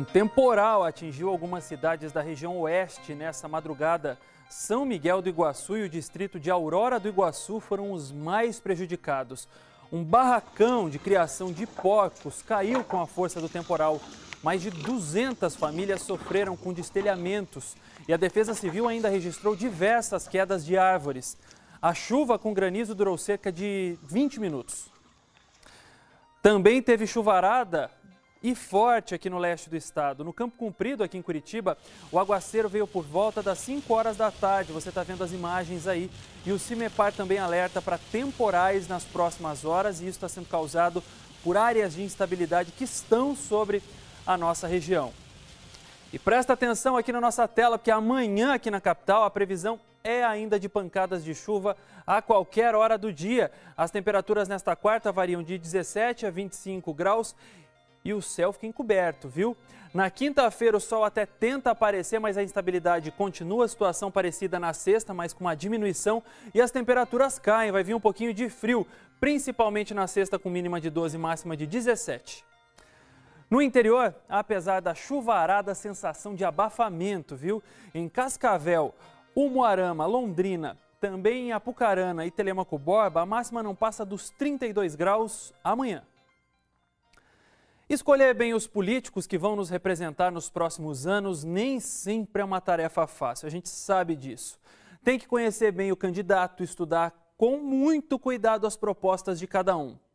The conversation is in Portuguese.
temporal atingiu algumas cidades da região oeste nessa madrugada. São Miguel do Iguaçu e o distrito de Aurora do Iguaçu foram os mais prejudicados. Um barracão de criação de porcos caiu com a força do temporal. Mais de 200 famílias sofreram com destelhamentos e a Defesa Civil ainda registrou diversas quedas de árvores. A chuva com granizo durou cerca de 20 minutos. Também teve chuvarada e forte aqui no leste do estado. No Campo Comprido, aqui em Curitiba, o aguaceiro veio por volta das 5 horas da tarde. Você está vendo as imagens aí. E o CIMEPAR também alerta para temporais nas próximas horas. E isso está sendo causado por áreas de instabilidade que estão sobre a nossa região. E presta atenção aqui na nossa tela, porque amanhã aqui na capital a previsão é ainda de pancadas de chuva a qualquer hora do dia. As temperaturas nesta quarta variam de 17 a 25 graus. E o céu fica encoberto, viu? Na quinta-feira o sol até tenta aparecer, mas a instabilidade continua. A situação parecida na sexta, mas com uma diminuição. E as temperaturas caem, vai vir um pouquinho de frio, principalmente na sexta com mínima de 12 e máxima de 17. No interior, apesar da chuvarada, a sensação de abafamento, viu? Em Cascavel, Umuarama, Londrina, também em Apucarana e Telêmaco Borba, a máxima não passa dos 32 graus amanhã. Escolher bem os políticos que vão nos representar nos próximos anos nem sempre é uma tarefa fácil, a gente sabe disso. Tem que conhecer bem o candidato, estudar com muito cuidado as propostas de cada um.